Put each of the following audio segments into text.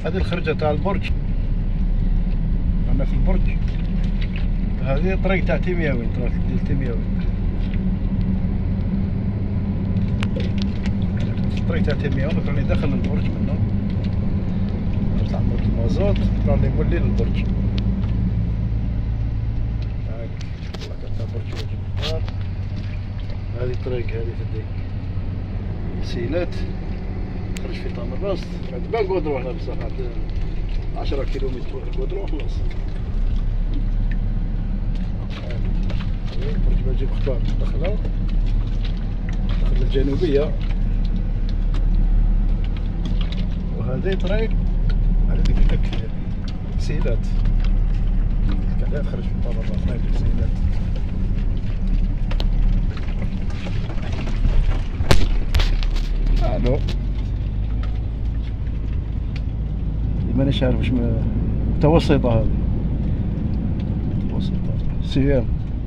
هذه الخرجة تاع البرج، أنا في البرج. هذه طريق تاع تيمياوي، طريق ديال تيمياوي، الطريق تاع تيمياوي راني داخل للبرج منه، تاع المازوت راني مولي للبرج. هاك الطريق تاع البرج واجب الدار. هذه الطريق هذه تديك سيلات خرج في طامر راس، تبان كودرو هنا بصح 10 كيلومتر تروح الكودرو خلاص. برج باجي بختار دخله الجنوبية. وهذه طريق على ديك سيلات، كذا تخرج في طامر راس هاي سيلات. الو مانيش عارف واش متوسطة هذه، متوسطة سيام.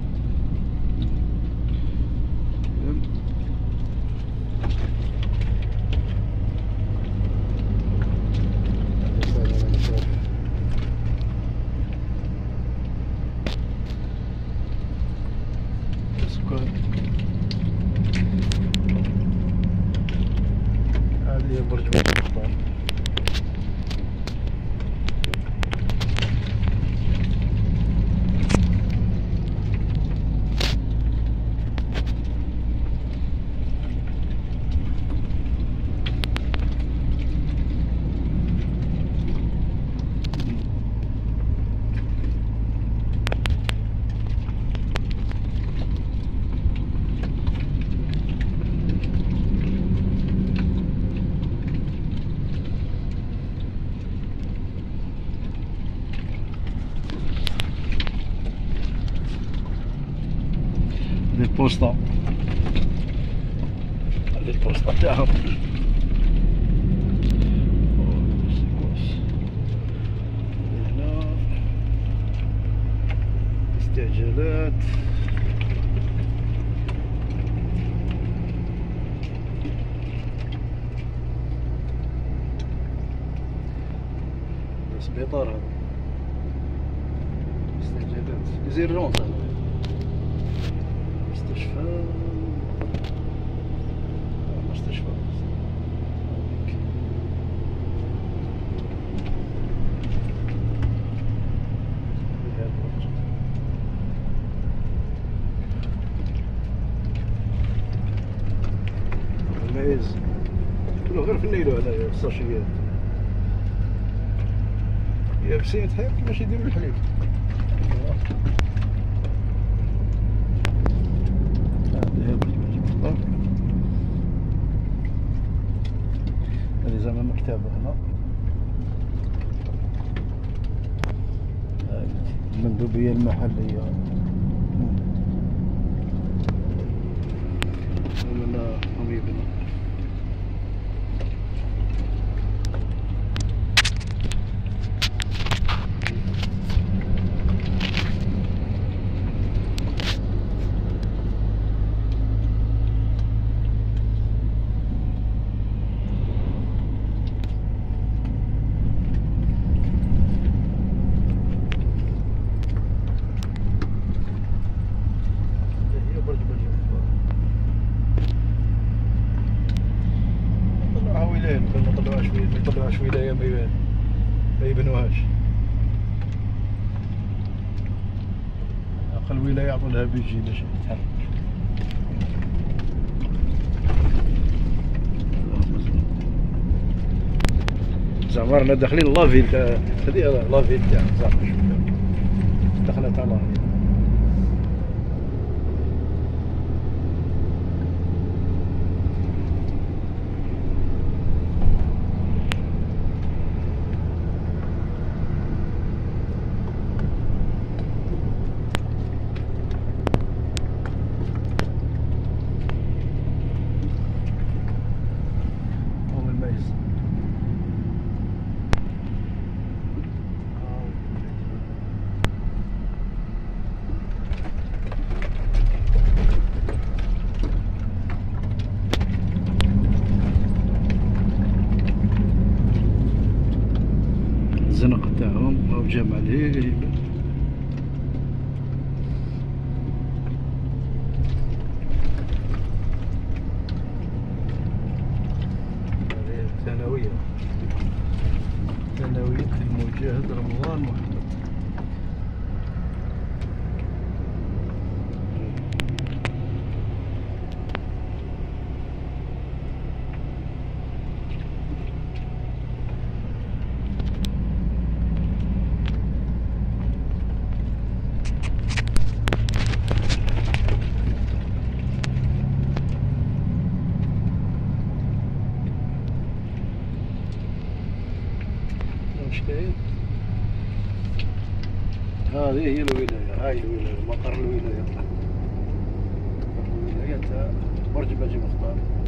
هذه برج مختار. البوسطة، هذه البوسطة تاعهم. هنا استعجالات. سبيطار هذا، استعجالات ليزيرجونس. هذا مستشفى، مستشفى المايز كله غير في النيلو هنايا الساشيات يابسين تحيق باش يديروا الحليب. هذه زعما مكتبة هنا، المندوبية المحلية. ومن حبيبنا ما طلعوش ولاية ما يبنوهاش. أقل ولاية يعطوا لها بيجي باش تتحرك. زعما رانا داخلين لافيل تاع هذه، لافيل تاع زعما دخلت على لافيل. الزنقة تاعهم أو جامع الهيبة. هذه ثانوية المجاهد رمضان محمد. هذه هي الولاية، هاي الولاية، مقر الولاية. مقر الولاية تاع برج باجي مختار.